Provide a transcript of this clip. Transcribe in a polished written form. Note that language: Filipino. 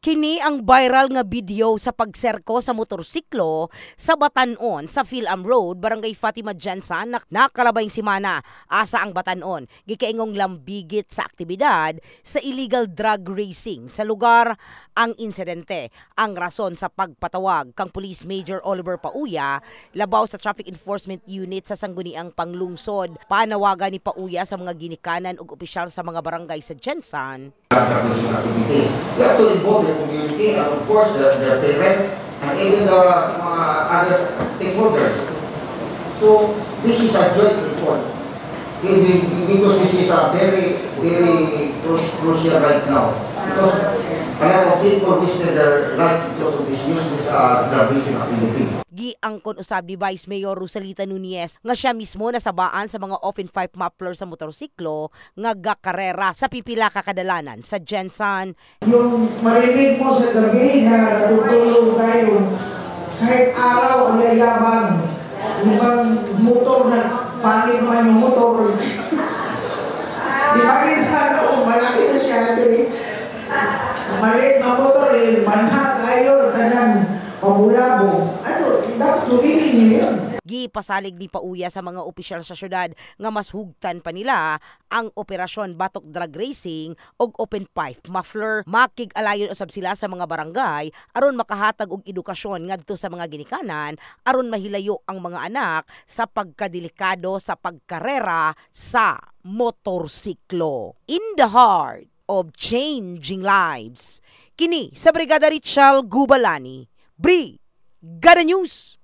Kini ang viral nga video sa pagserko sa motorsiklo sa Batanon sa Philam Road, Barangay Fatima Jansan, nakalabayng simana. Asa ang Batanon gikaingong lambigit sa aktibidad sa illegal drug racing sa lugar ang insidente. Ang rason sa pagpatawag kang Police Major Oliver Pauya labaw sa Traffic Enforcement Unit sa Sangguniang Panglungsod. Panawagan ni Pauya sa mga ginikanan ug opisyal sa mga barangay sa Jansan. You have to involve the community and of course the parents and even the other stakeholders. So this is a joint effort because this is a very crucial right now. Because a lot of people wasted their life because of this useless grabbing activity. Giangkon usab ni Vice Mayor Rosalita Nunez nga siya mismo nasabaan sa mga open pipe muffler sa motorsiklo nga gakarera sa pipila ka kadalanan sa Jansan. Yung marinig mo sa gabi na natutulog tayo, kahit araw ang yayabang, ibang motor na pangit man yung motor. Di ba sana o malaki na siya maliit na motor manha tayo, tanan, pabulabo. Dapat tuloy niyo yun. Gipasalig ni Pauya sa mga opisyal sa syudad nga mas hugtan pa nila ang operasyon batok drug racing og open pipe muffler. Makig-alayon usab sila sa mga barangay aron makahatag og edukasyon ngadto sa mga ginikanan aron mahilayo ang mga anak sa pagkadelikado sa pagkarera sa motorsiklo. In the heart of changing lives. Kini sa Brigada Richal Gubalani, Brigada News.